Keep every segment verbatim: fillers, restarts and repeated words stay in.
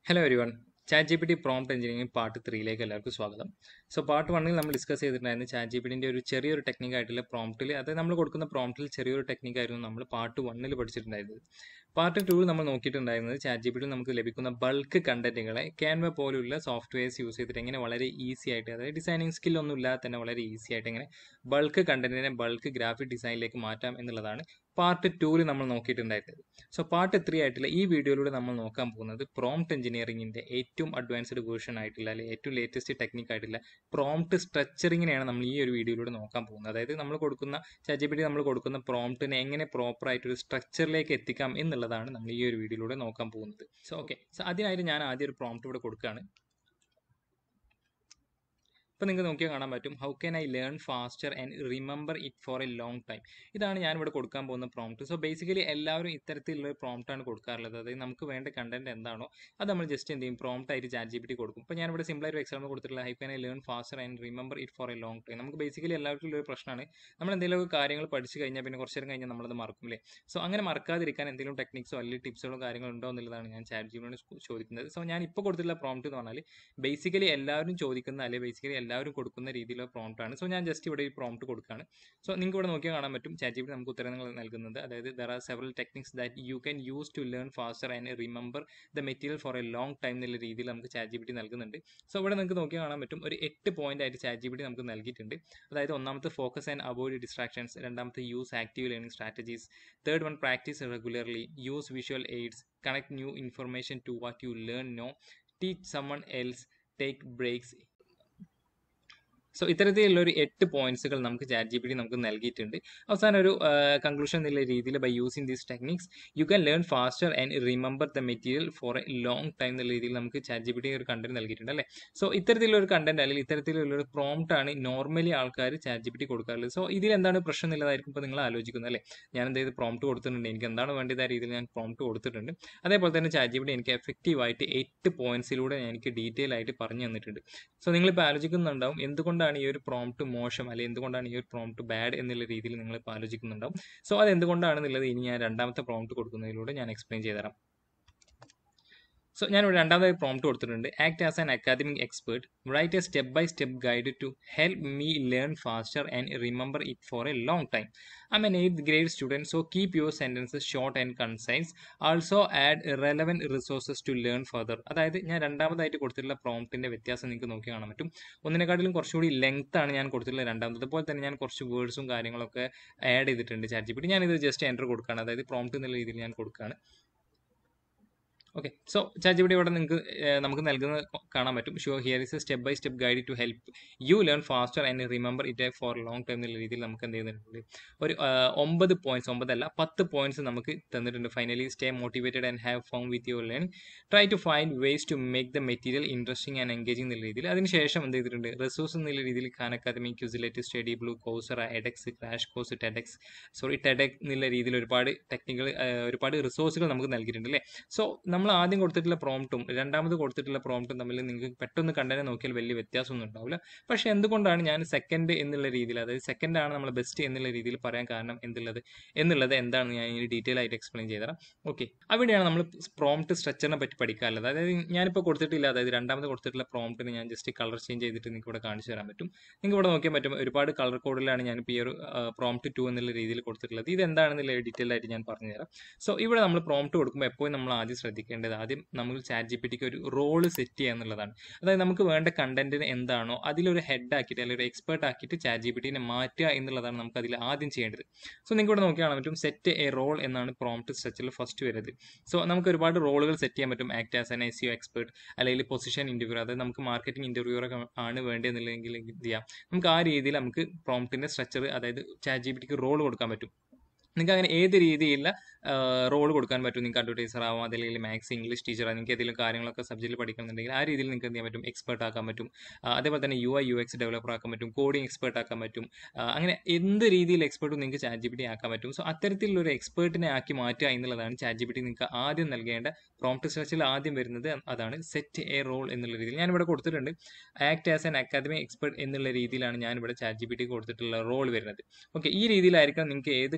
Hello everyone. ChatGPT prompt engineering part ത്രീയിലേക്ക് എല്ലാവർക്കും സ്വാഗതം. സോ പാർട്ട് വണ്ണിൽ നമ്മൾ ഡിസ്കസ് ചെയ്തിട്ടുണ്ടായിരുന്നു ചാറ്റ്ജിപിടിൻ്റെ ഒരു ചെറിയൊരു ടെക്നിക് ആയിട്ടുള്ള പ്രോംപ്റ്റിൽ, അതായത് നമ്മൾ കൊടുക്കുന്ന പ്രോംപ്റ്റിൽ ചെറിയൊരു ടെക്നിക് ആയിരുന്നു നമ്മൾ പാർട്ട് വണ്ണിൽ പഠിച്ചിട്ടുണ്ടായിരുന്നത്. പാർട്ട് ടൂവിൽ നമ്മൾ നോക്കിയിട്ടുണ്ടായിരുന്നത് ചാറ്റ്ജിപിടിയിൽ നമുക്ക് ലഭിക്കുന്ന ബൾക്ക് കണ്ടന്റുകളെ ക്യാൻവ പോലുള്ള സോഫ്റ്റ്വെയർസ് യൂസ് ചെയ്തിട്ട് എങ്ങനെ വളരെ ഈസി ആയിട്ട്, അതായത് ഡിസൈനിങ് സ്കിൽ ഒന്നും ഇല്ലാതെ തന്നെ വളരെ ഈസി ആയിട്ട് എങ്ങനെ ബൾക്ക് കണ്ടന്റിനെ ബൾക്ക് ഗ്രാഫിക് ഡിസൈനിലേക്ക് മാറ്റാം എന്നുള്ളതാണ് പാർട്ട് ടൂവിൽ നമ്മൾ നോക്കിയിട്ടുണ്ടായിരുന്നത്. സോ പാർട്ട് ത്രീ ആയിട്ടുള്ള ഈ വീഡിയോയിലൂടെ നമ്മൾ നോക്കാൻ പോകുന്നത് പ്രോംപ്റ്റ് എഞ്ചിനീയറിംഗിൻ്റെ ഏറ്റവും അഡ്വാൻസ്ഡ് വേർഷൻ ആയിട്ടുള്ള അല്ലെങ്കിൽ ഏറ്റവും ലേറ്റസ്റ്റ് ടെക്നിക് ആയിട്ടുള്ള പ്രോംപ്റ്റ് സ്ട്രക്ചറിങ്ങിനെയാണ് നമ്മൾ ഈ ഒരു വീഡിയോയിലൂടെ നോക്കാൻ പോകുന്നത്. അതായത് നമ്മൾ കൊടുക്കുന്ന ചാറ്റ്ജിപിടി നമ്മൾ കൊടുക്കുന്ന പ്രോംപ്റ്റിനെ എങ്ങനെ പ്രോപ്പർ ആയിട്ടൊരു സ്ട്രക്ചറിലേക്ക് എത്തിക്കാം എന്നുള്ളതാണ് നമ്മൾ ഈ ഒരു വീഡിയോയിലൂടെ നോക്കാൻ പോകുന്നത്. സോ ഓക്കെ, സോ അതിനായിട്ട് ഞാൻ ആദ്യം ഒരു പ്രോംപ്റ്റ് ഇവിടെ കൊടുക്കുകയാണ്. ഇപ്പോൾ നിങ്ങൾക്ക് നോക്കിയാൽ കാണാൻ പറ്റും, how can I learn faster and remember it for a long time. ഇതാണ് ഞാനിവിടെ കൊടുക്കാൻ പോകുന്ന പ്രോംപ്റ്റ്. സോ ബേസിക്കലി എല്ലാവരും ഇത്തരത്തിലുള്ള ഒരു പ്രോംപ്റ്റാണ് കൊടുക്കാറുള്ളത്. അതായത് നമുക്ക് വേണ്ട കണ്ടന്റ് എന്താണോ അത് നമ്മൾ ജസ്റ്റ് എന്ത് ചെയ്യും, പ്രോംപ്റ്റ് ആയിട്ട് ചാറ്റ്ജിപിടി കൊടുക്കും. ഇപ്പോൾ ഞാനിവിടെ സിമ്പിൾ ഒരു എക്സാമ്പിൾ കൊടുത്തിട്ടുള്ള how can I learn faster and remember it for a long time. നമുക്ക് ബേസിക്കലി എല്ലാവർക്കും ഒരു പ്രശ്നമാണ്, നമ്മൾ എന്തെങ്കിലും കാര്യങ്ങൾ പഠിച്ചു കഴിഞ്ഞാൽ പിന്നെ കുറച്ച് നേരം കഴിഞ്ഞാൽ നമ്മളത് മറക്കും അല്ലേ. സോ അങ്ങനെ മറക്കാതിരിക്കാൻ എന്തെങ്കിലും ടെക്നിക്സോ അല്ലെങ്കിൽ ടിപ്സുകളോ കാര്യങ്ങളോ ഉണ്ടോ എന്നുള്ളതാണ് ഞാൻ ചാറ്റ്ജിപിടിയോട് ചോദിക്കുന്നത്. സോ ഞാൻ ഇപ്പോൾ കൊടുത്തിട്ടുള്ള പ്രോംപ്റ്റ് എന്ന് പറഞ്ഞാൽ ബേസിക്കലി എല്ലാവരും ചോദിക്കുന്ന അല്ലെങ്കിൽ ബേസിക്കലി എല്ലാവരും കൊടുക്കുന്ന രീതിയിലുള്ള പ്രോംപ്റ്റ് ആണ്. സോ ഞാൻ ജസ്റ്റ് ഇവിടെ ഈ പ്രോംപ്റ്റ് കൊടുക്കുകയാണ്. സോ നിങ്ങൾക്ക് ഇവിടെ നോക്കിയാൽ കാണാൻ പറ്റും ചാറ്റ്ജിപിടി നമുക്ക് ഉത്തരങ്ങൾ നൽകുന്നത്. അതായത് there are several techniques that you can use to learn faster and remember the material for a long time എന്നുള്ള രീതിയിൽ നമുക്ക് ചാറ്റ്ജിപിടി നൽകുന്നുണ്ട്. സോ ഇവിടെ നിങ്ങൾക്ക് നോക്കിയാൽ കാണാൻ പറ്റും ഒരു എട്ട് പോയിന്റ് ആയിട്ട് ചാറ്റ്ജിപിടി നമുക്ക് നൽകിയിട്ടുണ്ട്. അതായത് ഒന്നാമത്തെ ഫോക്കസ് ആൻഡ് അവോയ്ഡ് ഡിസ്ട്രാക്ഷൻസ്, രണ്ടാമത്തെ use active learning strategies, third one practice regularly, use visual aids, connect new information to what you learn know, teach someone else, take breaks. So ഇത്തരത്തിലുള്ള ഒരു എട്ട് പോയിന്റ്സുകൾ നമുക്ക് ചാറ്റ്ജിപിടി നമുക്ക് നൽകിയിട്ടുണ്ട്. അവസാനം ഒരു കൺക്ലൂഷൻ എന്നുള്ള രീതിയിൽ, by using these techniques you can learn faster and remember the material for a long time എന്നുള്ള രീതിയിൽ നമുക്ക് ചാറ്റ്ജിപിടി ഒരു കണ്ടന്റ് നൽകിയിട്ടുണ്ട് അല്ലേ. സോ ഇത്തരത്തിലുള്ള ഒരു കണ്ടന്റ് അല്ലെങ്കിൽ ഇത്തരത്തിലുള്ള ഒരു പ്രോംപ്റ്റ് ആണ് നോർമലി ആൾക്കാർ ചാറ്റ്ജിപിടി കൊടുക്കാറുള്ളത്. സോ ഇതിൽ എന്താണ് പ്രശ്നം എന്നുള്ളതായിരിക്കും ഇപ്പോൾ നിങ്ങൾ ആലോചിക്കുന്നത് അല്ലേ. ഞാൻ എന്തെയ്ത് പ്രോംപ്റ്റ് കൊടുത്തിട്ടുണ്ട്, എനിക്ക് എന്താണ് വേണ്ടത് ആ രീതിയിൽ ഞാൻ പ്രോംപ്റ്റ് കൊടുത്തിട്ടുണ്ട്. അതേപോലെ തന്നെ ചാറ്റ്ജിപിടി എനിക്ക് എഫക്റ്റീവായിട്ട് എട്ട് പോയിന്റ്സിലൂടെ എനിക്ക് ഡീറ്റെയിൽ ആയിട്ട് പറഞ്ഞു തന്നിട്ടുണ്ട്. സോ നിങ്ങളിപ്പോൾ ആലോചിക്കുന്നുണ്ടാവും എന്തുകൊണ്ടാണ് ഈ ഒരു പ്രോംപ്റ്റ് മോശം അല്ലെങ്കിൽ എന്തുകൊണ്ടാണ് ഈ ഒരു പ്രോംപ്റ്റ് ബാഡ് എന്നുള്ള രീതിയിൽ നിങ്ങൾ ഇപ്പോൾ ആലോചിക്കുന്നുണ്ടാവും. സോ അത് എന്തുകൊണ്ടാണെന്നുള്ളത് ഇനി ഞാൻ രണ്ടാമത്തെ പ്രോംപ്റ്റ് കൊടുക്കുന്നതിലൂടെ ഞാൻ എക്സ്പ്ലെയിൻ ചെയ്തുതരാം. സോ ഞാനിവിടെ രണ്ടാമതായി പ്രോംപ്റ്റ് കൊടുത്തിട്ടുണ്ട്. Act as an academic expert, write a step by step guide to help me learn faster and remember it for a long time. I am an eighth grade student, so keep your sentences short and concise. Also add relevant resources to learn further. അതായത് ഞാൻ രണ്ടാമതായിട്ട് കൊടുത്തിട്ടുള്ള പ്രോംപ്റ്റിൻ്റെ വ്യത്യാസം നിങ്ങൾക്ക് നോക്കി കാണാൻ പറ്റും. ഒന്നിനെക്കാട്ടിലും കുറച്ചുകൂടി ലെങ്ത് ആണ് ഞാൻ കൊടുത്തിട്ടുള്ളത് രണ്ടാമത്. അതുപോലെ തന്നെ ഞാൻ കുറച്ച് വേർഡ്സും കാര്യങ്ങളൊക്കെ ആഡ് ചെയ്തിട്ടുണ്ട് ചാറ്റ്ജിപിടി. ഞാനിത് ജസ്റ്റ് എൻ്റർ കൊടുക്കുകയാണ്, അതായത് പ്രോംപ്റ്റ് എന്നുള്ള രീതിയിൽ ഞാൻ കൊടുക്കുകയാണ്. ഓക്കെ, സോ ചാറ്റ്ജിപിടി ഇവിടെ നിങ്ങൾക്ക് നമുക്ക് നൽകുന്നത് കാണാൻ പറ്റും. So here is a step by step guide to help you learn faster and remember it for long time എന്നുള്ള രീതിയിൽ നമുക്ക് എന്ത് ചെയ്യുന്നുണ്ട്, ഒരു ഒമ്പത് പോയിന്റ്സ്, ഒമ്പതല്ല പത്ത് പോയിന്റ്സ് നമുക്ക് തന്നിട്ടുണ്ട്. Finally stay motivated and have fun with your learn, try to find ways to make the material interesting and engaging എന്നുള്ള രീതിയിൽ. അതിനുശേഷം എന്ത് ചെയ്തിട്ടുണ്ട്, റിസോഴ്സ് എന്നുള്ള രീതിയിൽ Khan Academy, Quizlet, StudyBlue, Coursera, edX, crash course, TEDx sorry TED Ed എന്നുള്ള രീതിയിൽ ഒരുപാട് ടെക്നിക്കൽ ഒരുപാട് റിസോഴ്സുകൾ നമുക്ക് നൽകിയിട്ടുണ്ട് അല്ലേ. സോ നമ്മൾ ആദ്യം കൊടുത്തിട്ടുള്ള പ്രോംപ്റ്റും രണ്ടാമത് കൊടുത്തിട്ടുള്ള പ്രോംപ്റ്റും തമ്മിൽ നിങ്ങൾക്ക് പെട്ടെന്ന് കണ്ടനെ നോക്കിയാൽ വലിയ വ്യത്യാസമൊന്നും ഉണ്ടാവില്ല. പക്ഷേ എന്തുകൊണ്ടാണ് ഞാൻ സെക്കൻഡ് എന്നുള്ള രീതിയിൽ, അതായത് സെക്കൻഡ് ആണ് നമ്മൾ ബെസ്റ്റ് എന്നുള്ള രീതിയിൽ പറയാൻ കാരണം എന്തുള്ളത് എന്നുള്ളത് എന്താണെന്ന് ഞാൻ ഇനി ഡീറ്റെയിൽ ആയിട്ട് എക്സ്പ്ലെയിൻ ചെയ്തുതരാം. ഓക്കെ, അവിടെയാണ് നമ്മൾ പ്രോംപ്റ്റ് സ്ട്രക്ചറിനെ പറ്റി പഠിക്കാനുള്ളത്. അതായത് ഞാനിപ്പോൾ കൊടുത്തിട്ടില്ല, അതായത് രണ്ടാമത് കൊടുത്തിട്ടുള്ള പ്രോംപ്റ്റിന് ഞാൻ ജസ്റ്റ് കളർ ചേഞ്ച് ചെയ്തിട്ട് നിങ്ങൾക്ക് ഇവിടെ കാണിച്ചു തരാൻ പറ്റും. നിങ്ങൾക്ക് ഇവിടെ നോക്കിയാൽ പറ്റും ഒരുപാട് കളർ കോഡിലാണ് ഞാനിപ്പോൾ ഈ ഒരു പ്രോംപ്റ്റ് ടു എന്നുള്ള രീതിയിൽ കൊടുത്തിട്ടുള്ളത്. ഇത് എന്താണെന്നുള്ള ഡീറ്റെയിൽ ആയിട്ട് ഞാൻ പറഞ്ഞുതരാം. സോ ഇവിടെ നമ്മൾ പ്രോംപ്റ്റ് കൊടുക്കുമ്പോൾ എപ്പോഴും നമ്മൾ ആദ്യം ശ്രദ്ധിക്കേണ്ടത്, ആദ്യം നമ്മൾ ചാറ്റ്ജിപിടിക്ക് ഒരു റോള് സെറ്റ് ചെയ്യുക എന്നുള്ളതാണ്. അതായത് നമുക്ക് വേണ്ട കണ്ടന്റിന് എന്താണോ അതിലൊരു ഹെഡ് ആക്കിയിട്ട് അല്ലെങ്കിൽ ഒരു എക്സ്പേർട്ട് ആക്കിയിട്ട് ചാറ്റ്ജിപിടിനെ മാറ്റുക എന്നുള്ളതാണ് നമുക്ക് അതിൽ ആദ്യം ചെയ്യേണ്ടത്. സോ നിങ്ങൾക്ക് ഇവിടെ നോക്കിയാൽ കാണാൻ പറ്റും സെറ്റ് എ റോൾ എന്നാണ് പ്രോംപ്റ്റ് സ്ട്രക്ചറിൽ ഫസ്റ്റ് വരുന്നത്. സോ നമുക്ക് ഒരുപാട് റോളുകൾ സെറ്റ് ചെയ്യാൻ പറ്റും. Act as an S U expert, അല്ലെങ്കിൽ പൊസിഷൻ ഇന്റർവ്യൂർ, അതായത് നമുക്ക് മാർക്കറ്റിംഗ് ഇന്റർവ്യൂർ ആണ് വേണ്ടതെന്നുണ്ടെങ്കിൽ എന്ത് ചെയ്യാം, നമുക്ക് ആ രീതിയിൽ നമുക്ക് പ്രോംപ്റ്റിന്റെ സ്ട്രക്ചർ, അതായത് ചാറ്റ്ജിപിടിക്ക് റോൾ കൊടുക്കാൻ പറ്റും. നിങ്ങൾക്ക് അങ്ങനെ ഏത് രീതിയിലുള്ള റോൾ കൊടുക്കാൻ പറ്റും. നിങ്ങൾക്ക് അഡ്വർടൈസർ ആവാം, അതല്ലെങ്കിൽ മാത്സ്, ഇംഗ്ലീഷ് ടീച്ചർ, നിങ്ങൾക്ക് ഏതെങ്കിലും കാര്യങ്ങളൊക്കെ സബ്ജക്റ്റിൽ പഠിക്കണമെന്നുണ്ടെങ്കിൽ ആ രീതിയിൽ നിങ്ങൾക്ക് എന്ത് ചെയ്യാൻ പറ്റും, എക്സ്പേർട്ട് ആക്കാൻ പറ്റും. അതേപോലെ തന്നെ U I U X developer ആക്കാൻ പറ്റും, കോഡിംഗ് എക്സ്പേർട്ട് ആക്കാൻ പറ്റും. അങ്ങനെ എന്ത് രീതിയിൽ എക്സ്പേർട്ടും നിങ്ങൾക്ക് ചാറ്റ്ജിപിടി ആക്കാൻ പറ്റും. സോ അത്തരത്തിലുള്ള ഒരു എക്സ്പേർട്ടിനെ ആക്കി മാറ്റുക എന്നുള്ളതാണ് ചാറ്റ്ജിപിടി നിങ്ങൾക്ക് ആദ്യം നൽകേണ്ട പ്രോംപ്റ്റ് സ്ട്രക്ചറിൽ ആദ്യം വരുന്നത്. അതാണ് സെറ്റ് എ റോൾ എന്നുള്ള രീതിയിൽ ഞാനിവിടെ കൊടുത്തിട്ടുണ്ട്. Act as an academic expert എന്നുള്ള രീതിയിലാണ് ഞാനിവിടെ ചാറ്റ്ജിപിടി കൊടുത്തിട്ടുള്ള റോൾ വരുന്നത്. ഓക്കെ, ഈ രീതിയിലായിരിക്കണം നിങ്ങൾക്ക് ഏത് കണ്ടന്റ്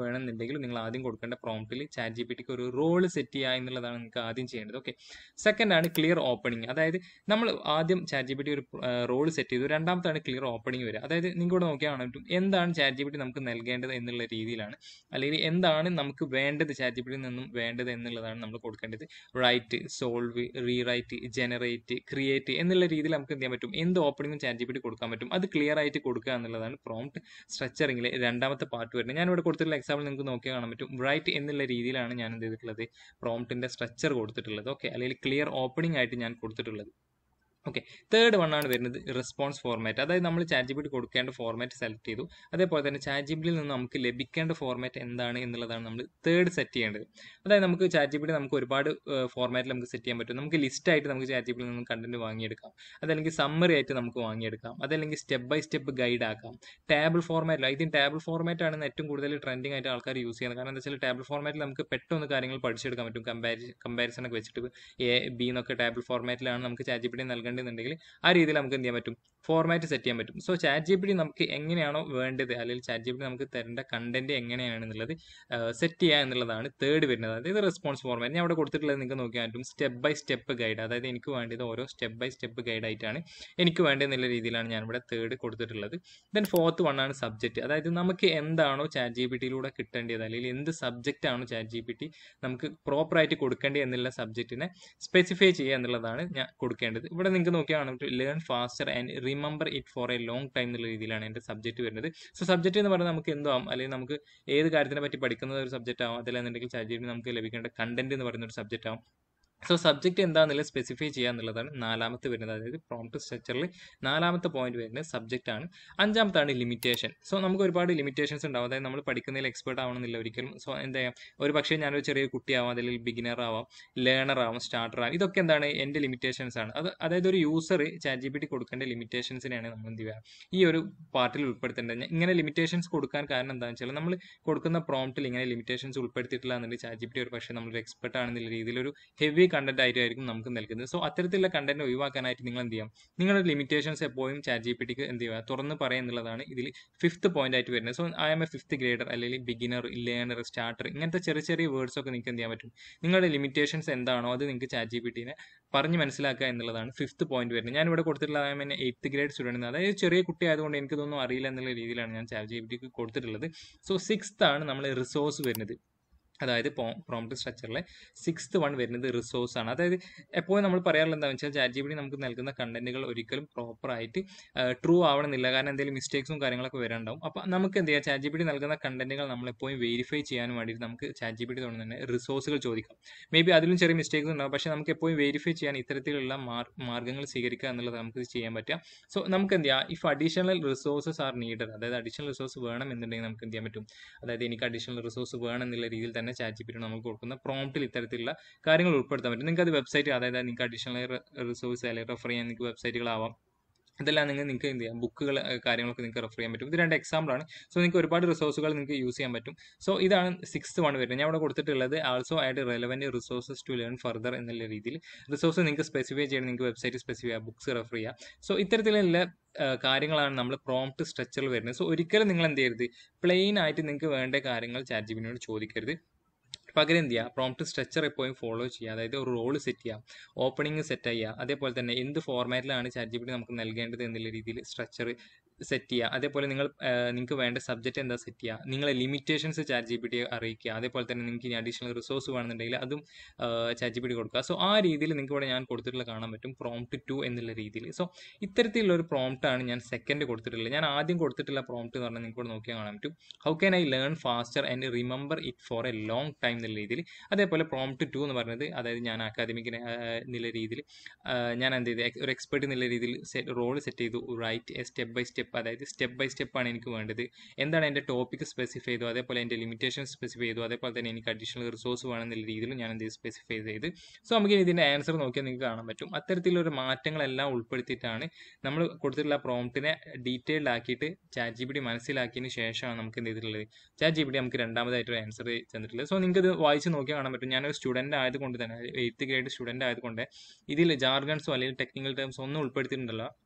വേണമെന്നുണ്ടെങ്കിൽ നിങ്ങൾ ആദ്യം കൊടുക്കേണ്ട പ്രോംപ്റ്റിൽ ചാറ്റ് ജി പി ടിക്ക് ഒരു റോൾ സെറ്റ് ചെയ്യുക എന്നുള്ളതാണ് നിങ്ങൾക്ക് ആദ്യം ചെയ്യേണ്ടത്. ഓക്കെ, സെക്കൻഡ് ആണ് ക്ലിയർ ഓപ്പണിംഗ്. അതായത് നമ്മൾ ആദ്യം ചാറ്റ് ജി പി ടി ഒരു റോൾ സെറ്റ് ചെയ്തു, രണ്ടാമത്താണ് ക്ലിയർ ഓപ്പണിംഗ് വരിക. അതായത് നിങ്ങൾക്കൂടെ നോക്കിയാൽ കാണാൻ പറ്റും എന്താണ് ചാറ്റ് ജി പി ടി നമുക്ക് നൽകേണ്ടത് എന്നുള്ള രീതിയിലാണ്, അല്ലെങ്കിൽ എന്താണ് നമുക്ക് വേണ്ടത് ചാറ്റ് ജി പി ടിയിൽ നിന്നും വേണ്ടത് എന്നുള്ളതാണ് നമ്മൾ കൊടുക്കേണ്ടത്. Right, solve, rewrite, generate, create എന്നുള്ള രീതിയിൽ നമുക്ക് എന്ത് ചെയ്യാൻ പറ്റും, എന്ത് ഓപ്പണിംഗും ചാറ്റ് ജി പി ടി കൊടുക്കാൻ പറ്റും. അത് ക്ലിയർ ആയിട്ട് കൊടുക്കുക എന്നുള്ളതാണ് പ്രോംപ്റ്റ് സ്ട്രക്ചറിംഗിലെ രണ്ടാമത്തെ പാർട്ട് വരുന്നത്. ഞാനിവിടെ കൊടുത്തിട്ടുള്ള എക്സാമ്പിൾ നിങ്ങൾക്ക് നോക്കിയാൽ കാണാൻ പറ്റും. റൈറ്റ് എന്നുള്ള രീതിയിലാണ് ഞാൻ എന്ത് ചെയ്തിട്ടുള്ളത്, പ്രോംപ്റ്റിന്റെ സ്ട്രക്ചർ കൊടുത്തിട്ടുള്ളത്. ഓക്കെ, അല്ലെങ്കിൽ ക്ലിയർ ഓപ്പണിംഗ് ആയിട്ട് ഞാൻ കൊടുത്തിട്ടുള്ളത്. ഓക്കെ, തേർഡ് വൺ ആണ് വരുന്നത് റെസ്പോൺസ് ഫോർമാറ്റ്. അതായത് നമ്മൾ ചാറ്റ് ജി പി ടി കൊടുക്കേണ്ട ഫോർമാറ്റ് സെലക്ട് ചെയ്തു, അതേപോലെ തന്നെ ചാറ്റ് ജി പി ടിയിൽ നിന്ന് നമുക്ക് ലഭിക്കേണ്ട ഫോർമാറ്റ് എന്താണ് എന്നുള്ളതാണ് നമ്മൾ തേർഡ് സെറ്റ് ചെയ്യേണ്ടത്. അതായത് നമുക്ക് ചാറ്റ് ജി പി ടി നമുക്ക് ഒരുപാട് ഫോർമാറ്റിൽ നമുക്ക് സെറ്റ് ചെയ്യാൻ പറ്റും. നമുക്ക് ലിസ്റ്റ് ആയിട്ട് നമുക്ക് ചാറ്റ് ജി പി ടിയിൽ നിന്ന് കണ്ടന്റ് വാങ്ങിയെടുക്കാം, അതല്ലെങ്കിൽ സമ്മറി ആയിട്ട് നമുക്ക് വാങ്ങിയെടുക്കാം, അതല്ലെങ്കിൽ സ്റ്റെപ്പ് ബൈ സ്റ്റെപ്പ് ഗൈഡ് ആക്കാം. ടേബിൾ ഫോർമാറ്റിൽ ഇതിന് ടേബിൾ ഫോർമാറ്റ് ആണ് ഏറ്റവും കൂടുതൽ ട്രെൻഡിങ് ആയിട്ട് ആൾക്കാർ യൂസ് ചെയ്യുന്നത്. കാരണം എന്താ വെച്ചാൽ ടേബിൾ ഫോർമാറ്റിൽ നമുക്ക് പെട്ടെന്ന് കാര്യങ്ങൾ പഠിച്ചെടുക്കാൻ പറ്റും. കമ്പാരി കമ്പാരിസൺ ഒക്കെ വെച്ചിട്ട് എ ബി എന്നൊക്കെ ടേബിൾ ഫോർമാറ്റിലാണ് നമുക്ക് ചാറ്റ് ജി പി ടി നൽകേണ്ടതെന്നുണ്ടെങ്കിൽ ആ രീതിയിൽ നമുക്ക് എന്ത് ചെയ്യാൻ പറ്റും, ഫോർമാറ്റ് സെറ്റ് ചെയ്യാൻ പറ്റും. So chat G P T നമുക്ക് എങ്ങനെയാണോ വേണ്ടത്, അല്ലെങ്കിൽ ചാറ്റ് ജി പി ടി നമുക്ക് തരേണ്ട കണ്ടന്റ് എങ്ങനെയാണെന്നുള്ളത് സെറ്റ് ചെയ്യുക എന്നുള്ളതാണ് തേർഡ് വരുന്നത്. അതായത് റെസ്പോൺസ് ഫോർമാറ്റ് ഞാൻ അവിടെ കൊടുത്തിട്ടുള്ളത് നിങ്ങൾക്ക് നോക്കിയാൽ പറ്റും. സ്റ്റെപ്പ് ബൈ സ്റ്റെപ്പ് ഗൈഡ്, അതായത് എനിക്ക് വേണ്ടത് ഓരോ സ്റ്റെപ്പ് ബൈ സ്റ്റെപ്പ് ഗൈഡ് ആയിട്ടാണ് എനിക്ക് വേണ്ടതെന്നുള്ള രീതിയിലാണ് ഞാൻ ഇവിടെ തേർഡ് കൊടുത്തിട്ടുള്ളത്. ദെൻ ഫോർത്ത് വൺ ആണ് സബ്ജക്റ്റ്. അതായത് നമുക്ക് എന്താണോ ചാറ്റ് ജി പി ടിയിലൂടെ കിട്ടേണ്ടത്, അല്ലെങ്കിൽ എന്ത് സബ്ജക്റ്റ് ആണോ ചാറ്റ് ജി പി ടി നമുക്ക് പ്രോപ്പറായിട്ട് കൊടുക്കേണ്ടത് എന്നുള്ള സബ്ജക്റ്റിനെ സ്പെസിഫൈ ചെയ്യുക എന്നുള്ളതാണ് ഞാൻ കൊടുക്കേണ്ടത്. ഇവിടെ നിങ്ങൾക്ക് നോക്കിയാൽ learn faster and remember it for a long time എന്നുള്ള രീതിയിലാണ് എൻ്റെ സബ്ജക്റ്റ് വരുന്നത്. സോ സബ്ജക്റ്റ് എന്ന് പറഞ്ഞാൽ നമുക്ക് എന്തോ ആവും, അല്ലെങ്കിൽ നമുക്ക് ഏത് കാര്യത്തിനെ പറ്റി പഠിക്കുന്ന ഒരു സബ്ജക്റ്റ് ആവും, അതിലെന്നുണ്ടെങ്കിൽ ചാറ്റ് ജി പി ടി നമുക്ക് ലഭിക്കേണ്ട കണ്ടന്റ് എന്ന് പറയുന്ന ഒരു സബ്ജക്റ്റ് ആവും. സോ സബ്ജക്റ്റ് എന്താണെന്നുള്ളത് സ്പെസിഫൈ ചെയ്യുക എന്നുള്ളതാണ് നാലാമത്തെ വരുന്നത്. അതായത് പ്രോംപ്റ്റ് സ്ട്രക്ചറിൽ നാലാമത്തെ പോയിന്റ് വരുന്നത് സബ്ജക്റ്റ് ആണ്. അഞ്ചാമത്താണ് ലിമിറ്റേഷൻ. സോ നമുക്ക് ഒരുപാട് ലിമിറ്റേഷൻസ് ഉണ്ടാവും. അതായത് നമ്മൾ പഠിക്കുന്നതിൽ എക്സ്പേർട്ട് ആവണമെന്നില്ല ഒരിക്കലും. സോ എന്താ ചെയ്യാം, ഒരു പക്ഷേ ഞാനൊരു ചെറിയ കുട്ടിയാവാം, അല്ലെങ്കിൽ ബിഗിനർ ആവാം, ലേണർ ആവാം, സ്റ്റാർട്ടർ ആവാം. ഇതൊക്കെ എന്താണ് എൻ്റെ ലിമിറ്റേഷൻസ് ആണ്. അത് അതായത് ഒരു user chat G P T കൊടുക്കേണ്ട ലിമിറ്റേഷൻസിനെയാണ് നമ്മൾ എന്ത് ചെയ്യുക, ഈ ഒരു പാർട്ടിൽ ഉൾപ്പെടുത്തേണ്ടത്. ഇങ്ങനെ ലിമിറ്റേഷൻസ് കൊടുക്കാൻ കാരണം എന്താണെന്ന് വെച്ചാൽ നമ്മൾ കൊടുക്കുന്ന പ്രോംപ്റ്റിൽ ഇങ്ങനെ ലിമിറ്റേഷൻസ് ഉൾപ്പെടുത്തിയിട്ടില്ല എന്നുണ്ടെങ്കിൽ ചാറ്റ് ജി പി ടി ഒരു പക്ഷേ നമ്മളൊരു എക്സ്പെർട്ട് ആണെന്നുള്ള രീതിയിൽ ഒരു ഹെവി കണ്ടന്റ് ആയിട്ടായിരിക്കും നമുക്ക് നൽകുന്നത്. സോ അത്തരത്തിലുള്ള കണ്ടന്റ് ഒഴിവാക്കാനായിട്ട് നിങ്ങൾ എന്ത് ചെയ്യാം, നിങ്ങളുടെ ലിമിറ്റേഷൻസ് എപ്പോഴും ചാറ്റ് ജി പി ടിക്ക് എന്ത് ചെയ്യുക, തുറന്ന് പറയുക എന്നുള്ളതാണ് ഇതിൽ ഫിഫ്ത്ത് പോയിന്റ് ആയിട്ട് വരുന്നത്. So I'm a fifth grader, അല്ലെങ്കിൽ ബിഗിനർ, ലേണർ, സ്റ്റാർട്ടർ, ഇങ്ങനത്തെ ചെറിയ ചെറിയ വേർഡ്സ് ഒക്കെ നിങ്ങൾക്ക് എന്ത് ചെയ്യാൻ പറ്റും, നിങ്ങളുടെ ലിമിറ്റേഷൻസ് എന്താണോ അത് നിങ്ങൾക്ക് ചാറ്റ് ജി പി ടിനെ പറഞ്ഞ് മനസ്സിലാക്കുക എന്നുള്ളതാണ് ഫിഫ്ത്ത് പോയിന്റ് വരുന്നത്. ഞാൻ ഇവിടെ കൊടുത്തിട്ടുള്ള I'm a eighth grade student, അതായത് ചെറിയ കുട്ടി ആയതുകൊണ്ട് എനിക്കിതൊന്നും അറിയില്ല എന്നുള്ള രീതിയിലാണ് ഞാൻ ചാറ്റ് ജി പി ടിക്ക് കൊടുത്തിട്ടുള്ളത്. സോ സിക്സ്ത് ആണ് നമ്മൾ റിസോഴ്സ് വരുന്നത്. അതായത് പ്രോംപ്റ്റ് സ്ട്രക്ചറിലെ സിക്സ്ത് വൺ വരുന്നത് റിസോഴ്സ് ആണ്. അതായത് എപ്പോഴും നമ്മൾ പറയാറുള്ളത് എന്താണെന്ന് വെച്ചാൽ ചാറ്റ് ജി പി ടി നമുക്ക് നൽകുന്ന കണ്ടന്റുകൾ ഒരിക്കലും പ്രോപ്പറായിട്ട് ട്രൂ ആവണമെന്നില്ല. കാരണം എന്തെങ്കിലും മിസ്റ്റേക്സും കാര്യങ്ങളൊക്കെ വരാണ്ടാവും. അപ്പോൾ നമുക്ക് എന്ത് ചെയ്യാം, ചാറ്റ് ജി പി ടി നൽകുന്ന കണ്ടന്റുകൾ നമ്മളെപ്പോഴും വെരിഫൈ ചെയ്യാൻ വേണ്ടിയിട്ട് നമുക്ക് ചാറ്റ് ജി പി ടി തുടങ്ങുന്ന തന്നെ റിസോഴ്സുകൾ ചോദിക്കാം. മേ ബി അതിലും ചെറിയ മിസ്റ്റേക്സ് ഉണ്ടാവും, പക്ഷേ നമുക്ക് എപ്പോഴും വെരിഫൈ ചെയ്യാൻ ഇത്തരത്തിലുള്ള മാർഗ്ഗങ്ങൾ സ്വീകരിക്കുക എന്നുള്ളത് നമുക്ക് ചെയ്യാൻ പറ്റുക. സോ നമുക്ക് എന്ത് ചെയ്യാം, if additional resources are needed, അതായത് അഡീഷണൽ റിസോഴ്സ് വേണം എന്നുണ്ടെങ്കിൽ നമുക്ക് എന്ത് ചെയ്യാൻ പറ്റും, അതായത് എനിക്ക് അഡീഷണൽ റിസോഴ്സ് വേണം എന്നുള്ള രീതിയിൽ തന്നെ ചാറ്റ് ജി പി ടി നമുക്ക് കൊടുക്കുന്ന പ്രോംപ്റ്റിൽ ഇത്തരത്തിലുള്ള കാര്യങ്ങൾ ഉൾപ്പെടുത്താൻ പറ്റും. നിങ്ങൾക്ക് അത് വെബ്സൈറ്റ്, അതായത് നിങ്ങൾക്ക് അഡീഷണൽ റിസോഴ്സ് അല്ലെങ്കിൽ റെഫർ ചെയ്യാൻ നിങ്ങൾക്ക് വെബ്സൈറ്റുകളാവാം. ഇതെല്ലാം നിങ്ങൾ നിങ്ങൾക്ക് എന്ത് ചെയ്യാം, ബുക്കുകൾ കാര്യങ്ങളൊക്കെ നിങ്ങൾക്ക് റെഫർ ചെയ്യാൻ പറ്റും. ഇത് രണ്ട് എക്സാമ്പിൾ ആണ്. സോ നിങ്ങൾക്ക് ഒരുപാട് റിസോഴ്സുകൾ നിങ്ങൾക്ക് യൂസ് ചെയ്യാൻ പറ്റും. സോ ഇതാണ് സിക്സ്ത് വൺ വരുന്നത്. ഞാൻ ഇവിടെ കൊടുത്തിട്ടുള്ളത് also add relevant resources to learn further എന്നുള്ള രീതിയിൽ റിസോഴ്സ് നിങ്ങൾക്ക് സ്പെസിഫൈ ചെയ്യണം, നിങ്ങൾക്ക് വെബ്സൈറ്റ് സ്പെസിഫൈ ചെയ്യാം, ബുക്സ് റെഫർ ചെയ്യാം. സോ ഇത്തരത്തിലുള്ള കാര്യങ്ങളാണ് നമ്മൾ പ്രോംപ്റ്റ് സ്ട്രക്ചറിൽ വരുന്നത്. സോ ഒരിക്കലും നിങ്ങൾ എന്ത് ചെയ്യരുത്, പ്ലെയിൻ ആയിട്ട് നിങ്ങൾക്ക് വേണ്ട കാര്യങ്ങൾ ചാറ്റ് ജി പി ടിയോട് ചോദിക്കരുത്. പകരം എന്ത് ചെയ്യുക, പ്രോംപ്റ്റ് സ്ട്രക്ചർ എപ്പോഴും ഫോളോ ചെയ്യുക. അതായത് ഒരു റോൾ സെറ്റ് ചെയ്യാം, ഓപ്പണിംഗ് സെറ്റ് ചെയ്യുക, അതേപോലെ തന്നെ എന്ത് ഫോർമാറ്റിലാണ് ചാറ്റ് ജി പി ടി നമുക്ക് നൽകേണ്ടത് എന്നുള്ള രീതിയിൽ സ്ട്രക്ചർ സെറ്റ് ചെയ്യുക. അതേപോലെ നിങ്ങൾ നിങ്ങൾക്ക് വേണ്ട സബ്ജക്റ്റ് എന്താ സെറ്റ് ചെയ്യുക, നിങ്ങളെ limitations chat G P T അറിയിക്കുക. അതേപോലെ തന്നെ നിങ്ങൾക്ക് ഇനി അഡീഷണൽ റിസോഴ്സ് വേണമെന്നുണ്ടെങ്കിൽ അതും ചാറ്റ് ജി പി ടി കൊടുക്കുക. സോ ആ രീതിയിൽ നിങ്ങൾക്ക് ഇവിടെ ഞാൻ കൊടുത്തിട്ടുള്ള കാണാൻ പറ്റും പ്രോംപ്റ്റ് ടു എന്നുള്ള രീതിയിൽ. സോ ഇത്തരത്തിലുള്ള ഒരു പ്രോംപ്റ്റാണ് ഞാൻ സെക്കൻഡ് കൊടുത്തിട്ടുള്ളത്. ഞാൻ ആദ്യം കൊടുത്തിട്ടുള്ള പ്രോംപ്റ്റ് എന്ന് പറഞ്ഞാൽ നിങ്ങൾക്ക് ഇവിടെ നോക്കിയാൽ കാണാൻ പറ്റും, how can I learn faster and remember it for a long time എന്നുള്ള രീതിയിൽ. അതേപോലെ പ്രോംപ്റ്റ് ടു എന്ന് പറയുന്നത്, അതായത് ഞാൻ അക്കാദമിക് എന്നുള്ള രീതിയിൽ ഞാൻ എന്ത് ചെയ്ത് ഒരു എക്സ്പെർട്ട് എന്നുള്ള രീതിയിൽ റോൾ സെറ്റ് ചെയ്തു, write a step by step, അതായത് സ്റ്റെപ്പ് ബൈ സ്റ്റെപ്പ് ആണ് എനിക്ക് വേണ്ടത്, എന്താണ് എൻ്റെ ടോപ്പിക് സ്പെസിഫൈ ചെയ്തു, അതേപോലെ എൻ്റെ ലിമിറ്റേഷൻ സ്പെസിഫൈ ചെയ്തു, അതേപോലെ തന്നെ എനിക്ക് അഡീഷണൽ റിസോഴ്സ് വേണമെന്നുള്ള രീതിയിൽ ഞാൻ എന്ത് സ്പെസിഫൈ ചെയ്ത്. സോ നമുക്ക് ഇതിൻ്റെ ആൻസർ നോക്കിയാൽ നിങ്ങൾക്ക് കാണാൻ പറ്റും. അത്തരത്തിലൊരു മാറ്റങ്ങളെല്ലാം ഉൾപ്പെടുത്തിയിട്ടാണ് നമ്മൾ കൊടുത്തിട്ടുള്ള പ്രോംപ്റ്റിനെ ഡീറ്റെയിൽഡ് ആക്കിയിട്ട് ചാറ്റ് ജി പി ടി മനസ്സിലാക്കിയതിന് ശേഷമാണ് നമുക്ക് എന്ത് ചെയ്തിട്ടുള്ളത്, ചാറ്റ് ജി പി ടി നമുക്ക് രണ്ടാമതായിട്ടൊരു ആൻസർ തന്നിട്ടുള്ളത്. സോ നിങ്ങൾക്ക് ഇത് വായിച്ച് നോക്കിയാൽ കാണാൻ പറ്റും. ഞാനൊരു സ്റ്റുഡൻ്റ് ആയതുകൊണ്ട് തന്നെ, എയ്ത്ത് ഗ്രേഡ് സ്റ്റുഡൻ്റ് ആയതുകൊണ്ട് ഇതിൽ ജാർഗൺസോ അല്ലെങ്കിൽ ടെക്നിക്കൽ ടേംസോ ഒന്നും ഉൾപ്പെടുത്തിയിട്ടുണ്ടല്ലോ.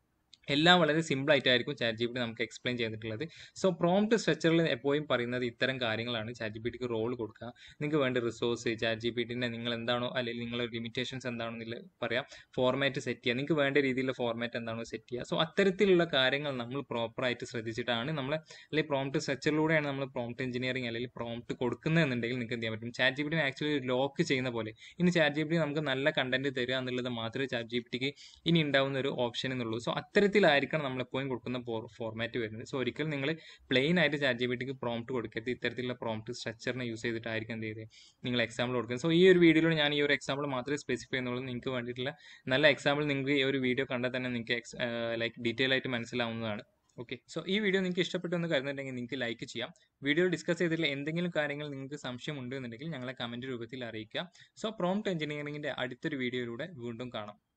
എല്ലാം വളരെ സിമ്പിൾ ആയിട്ടായിരിക്കും ചാറ്റ് ജി പി ടി നമുക്ക് എക്സ്പ്ലെയിൻ ചെയ്തിട്ടുള്ളത്. സോ പ്രോംപ്റ്റ് സ്ട്രക്ചറിൽ എപ്പോഴും പറയുന്നത് ഇത്തരം കാര്യങ്ങളാണ്. ചാറ്റ് ജി പി ടിക്ക് റോൾ കൊടുക്കുക, നിങ്ങൾക്ക് വേണ്ട റിസോഴ്സ്, ചാറ്റ് ജി പി ടിൻ്റെ നിങ്ങൾ എന്താണോ അല്ലെങ്കിൽ നിങ്ങളുടെ ലിമിറ്റേഷൻസ് എന്താണോ എന്നില്ല പറയാം, ഫോർമാറ്റ് സെറ്റ് ചെയ്യുക, നിങ്ങൾക്ക് വേണ്ട രീതിയിലുള്ള ഫോർമാറ്റ് എന്താണോ സെറ്റ് ചെയ്യുക. സോ അത്തരത്തിലുള്ള കാര്യങ്ങൾ നമ്മൾ പ്രോപ്പറായിട്ട് ശ്രദ്ധിച്ചിട്ടാണ് നമ്മൾ, അല്ലെങ്കിൽ പ്രോംപ്റ്റ് സ്ട്രക്ചറിലൂടെയാണ് നമ്മൾ പ്രോംപ്റ്റ് എഞ്ചിനീയറിംഗ് അല്ലെങ്കിൽ പ്രോംപ്റ്റ് കൊടുക്കുന്നതെന്നുണ്ടെങ്കിൽ നിങ്ങൾക്ക് എന്ത് ചെയ്യാൻ പറ്റും, chat G P T actually lock ചെയ്യുന്ന പോലെ. ഇനി ചാറ്റ് ജി പി ടി നമുക്ക് നല്ല കണ്ടന്റ് തരിക എന്നുള്ളത് മാത്രമേ ചാറ്റ് ജി പി ടിക്ക് ഇനി ഉണ്ടാവുന്ന ഒരു ഓപ്ഷൻ എന്നുള്ളൂ. സോ അത്തരത്തിലായിരിക്കണം നമ്മൾ എപ്പോഴും കൊടുക്കുന്ന ഫോർമാറ്റ് വരുന്നത്. സോ ഒരിക്കലും നിങ്ങൾ പ്ലെയിൻ ആയിട്ട് ചാറ്റ് ജി പി ടിക്ക് പ്രോംപ്റ്റ് കൊടുക്കരുത്. ഇത്തരത്തിലുള്ള പ്രോംപ്റ്റ് സ്ട്രക്ചറിനെ യൂസ് ചെയ്തിട്ടായിരിക്കും എന്ത് ചെയ്ത് നിങ്ങൾ എക്സാമ്പിൾ കൊടുക്കുന്നത്. സോ ഈ ഒരു വീഡിയോയിൽ ഞാൻ ഈ ഒരു എക്സാമ്പിൾ മാത്രമേ സ്പെസിഫൈ ചെയ്യുന്നുള്ളൂ. നിങ്ങൾക്ക് വേണ്ടിയിട്ടുള്ള നല്ല എക്സാമ്പിൾ നിങ്ങൾക്ക് ഈ ഒരു വീഡിയോ കണ്ടാൽ തന്നെ നിങ്ങൾക്ക് ലൈക്ക് ഡീറ്റെയിൽ ആയിട്ട് മനസ്സിലാവുന്നതാണ്. ഓക്കെ, സോ ഈ വീഡിയോ നിങ്ങൾക്ക് ഇഷ്ടപ്പെട്ടു എന്ന് കരുതുന്നുണ്ടെങ്കിൽ നിങ്ങൾക്ക് ലൈക്ക് ചെയ്യാം. വീഡിയോ ഡിസ്കസ് ചെയ്തിട്ടുള്ള എന്തെങ്കിലും കാര്യങ്ങൾ നിങ്ങൾക്ക് സംശയം ഉണ്ട് എന്നുണ്ടെങ്കിൽ ഞങ്ങളെ കമന്റ് രൂപത്തിൽ അറിയിക്കുക. സോ പ്രോംപ്റ്റ് എഞ്ചിനീയറിംഗിന്റെ അടുത്തൊരു വീഡിയോയിലൂടെ വീണ്ടും കാണാം.